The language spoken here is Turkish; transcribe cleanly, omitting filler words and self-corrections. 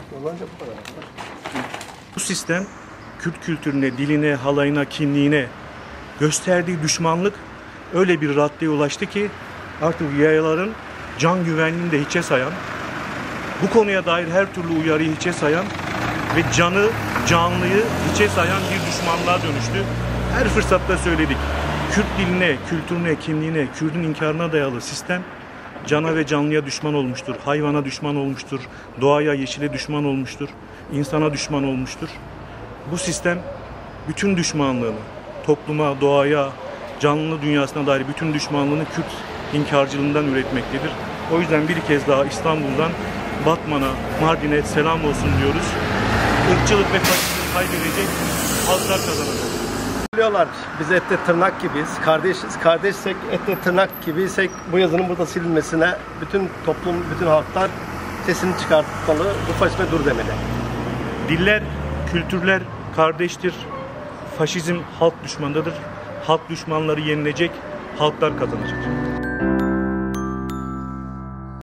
Bu sistem Kürt kültürüne, diline, halayına, kimliğine gösterdiği düşmanlık öyle bir raddeye ulaştı ki artık yayaların can güvenliğini de hiçe sayan, bu konuya dair her türlü uyarıyı hiçe sayan ve canlıyı hiçe sayan bir düşmanlığa dönüştü. Her fırsatta söyledik. Kürt diline, kültürüne, kimliğine, Kürt'ün inkarına dayalı sistem cana ve canlıya düşman olmuştur. Hayvana düşman olmuştur. Doğaya, yeşile düşman olmuştur. İnsana düşman olmuştur. Bu sistem bütün düşmanlığını, topluma, doğaya, canlı dünyasına dair bütün düşmanlığını Kürt inkarcılığından üretmektedir. O yüzden bir kez daha İstanbul'dan Batman'a, Mardin'e selam olsun diyoruz. Irkçılık ve faşizmi kaybedecek, halklar kazanacak. Diyorlar biz etle tırnak gibiyiz, kardeşiz. Kardeşsek etle tırnak gibiysek bu yazının burada silinmesine bütün toplum, bütün halklar sesini çıkartmalı, bu faşizme dur demeli. Diller, kültürler kardeştir. Faşizm halk düşmanıdır. Halk düşmanları yenilecek, halklar kazanacak.